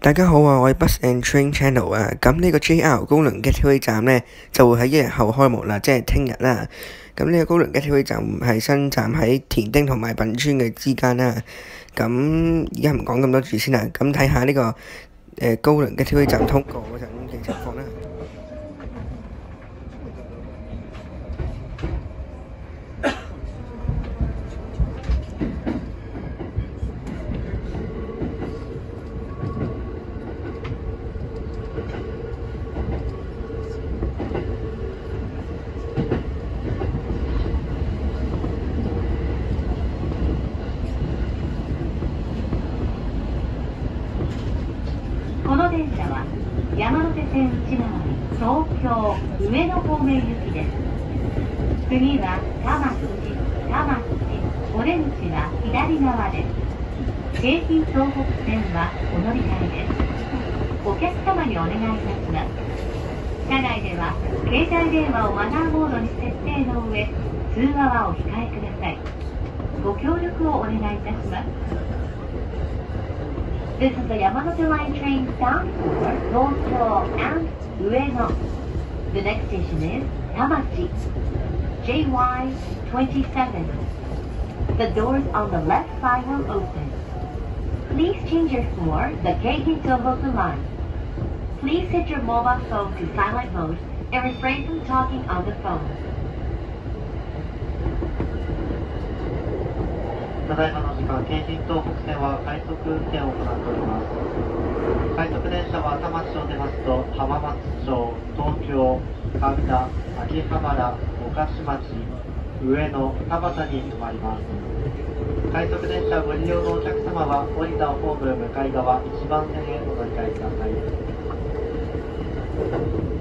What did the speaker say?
大家好啊，我係 Bus and Train Channel 啊。咁呢個 JR 高輪 Gateway 站呢，就會喺1日後開幕啦，即係聽日啦。咁呢個高輪 Gateway 站係新站喺田丁同埋品村嘅之間啦。咁而家唔講咁多住先啦，咁睇下呢個高輪 Gateway 站通過嗰陣嘅情況啦。 この電車は山手線内回り東京上野方面行きです。次は田町、お出口は左側です。京浜東北線はお乗り換えです。お客様にお願いいたします。車内では携帯電話をマナーモードに設定の上、通話はお控えください。ご協力をお願いいたします。This is the Yamanote Line train bound for Tokyo and Ueno. The next station is Tamachi, JY27. The doors on the left side will open. Please change your floor, the Keihin Tohoku line. Please set your mobile phone to silent mode and refrain from talking on the phone. ただいまの時間、京浜東北線は快速運転を行っております。快速電車は田町を出ますと浜松町、東京、神田、秋葉原、御徒町、上野、田端に止まります。快速電車ご利用のお客様は降りたホーム向かい側1番線へお乗り換えください。